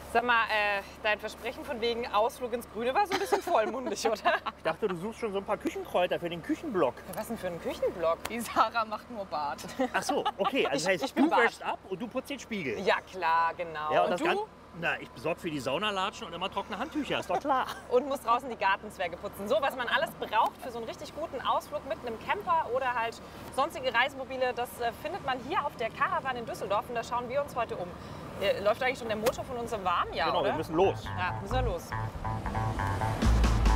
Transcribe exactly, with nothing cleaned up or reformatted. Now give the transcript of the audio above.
Sag mal, äh, dein Versprechen von wegen Ausflug ins Grüne war so ein bisschen vollmundig, oder? Ich dachte, du suchst schon so ein paar Küchenkräuter für den Küchenblock. Was denn für einen Küchenblock? Die Sarah macht nur Bad. Ach so, okay. Also Ich- das heißt, ich bin du Bart. wäschst ab und du putzt den Spiegel. Ja, klar, genau. Ja, und und das du? Gan- Na, ich besorge für die Saunalatschen und immer trockene Handtücher, ist doch klar. Und musst draußen die Gartenzwerge putzen. So, was man alles braucht für so einen richtig guten Ausflug mit einem Camper oder halt sonstige Reisemobile, das äh, findet man hier auf der Caravan in Düsseldorf. Und da schauen wir uns heute um. Äh, läuft eigentlich schon der Motor von unserem Warm? Ja, Genau, oder? wir müssen los. Ja, müssen wir los.